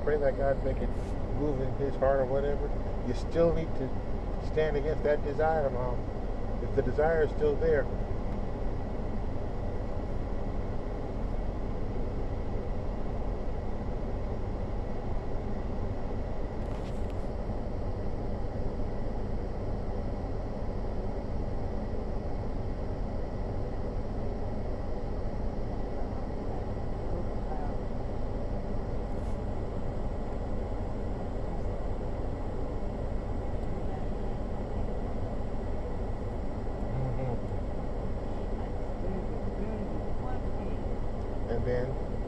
pray that God make it move in his heart or whatever, you still need to stand against that desire, Mom. If the desire is still there. And then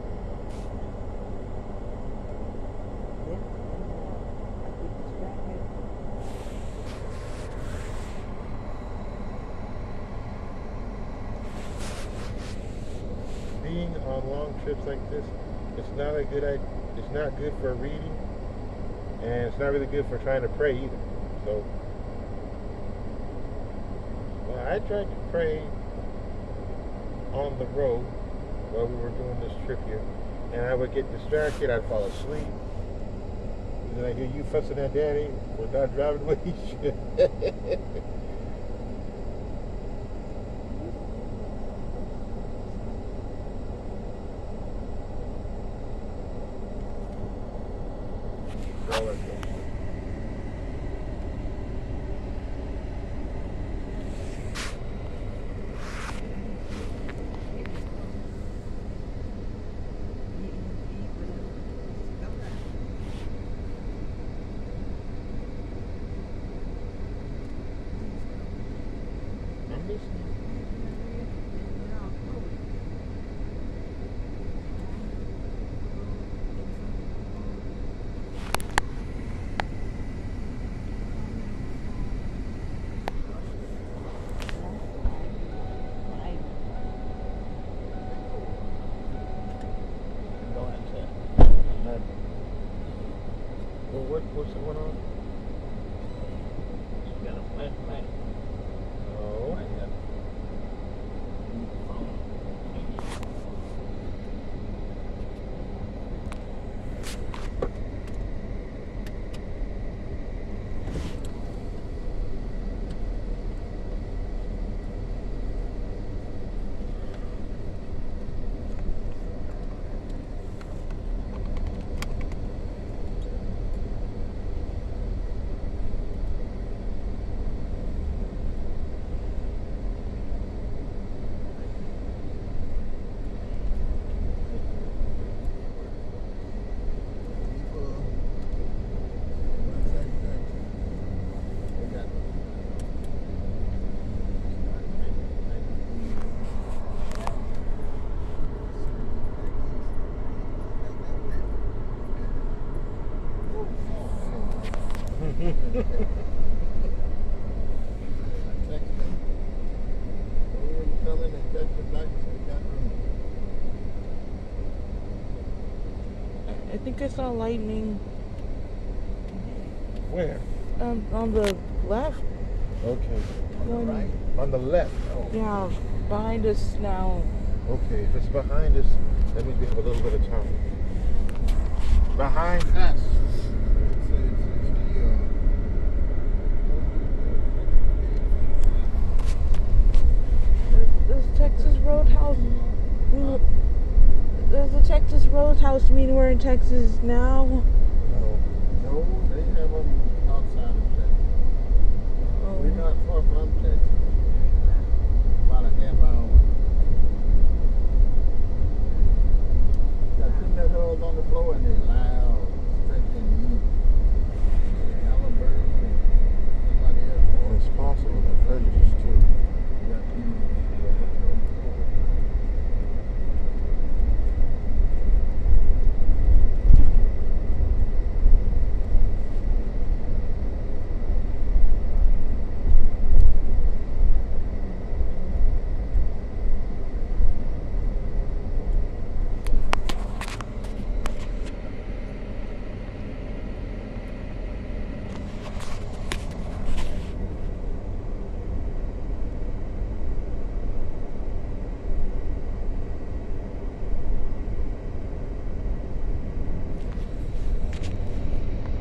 being on long trips like this, it's not a good idea. It's not good for reading, and it's not really good for trying to pray either. So, well, I tried to pray on the road while we were doing this trip here, and I would get distracted. I'd fall asleep. And then I hear you fussing at Daddy for not driving the way he should. All right, then. I'm listening. Well, what's going on? You got a flat light. Oh. I think I saw lightning Where? on the left. Okay. On the right? On the left. Oh. Yeah, behind us now. Okay, if it's behind us, that means we have a little bit of time. Behind us. There's Texas Roadhouse. There's a Texas Roadhouse meeting. We're in Texas now.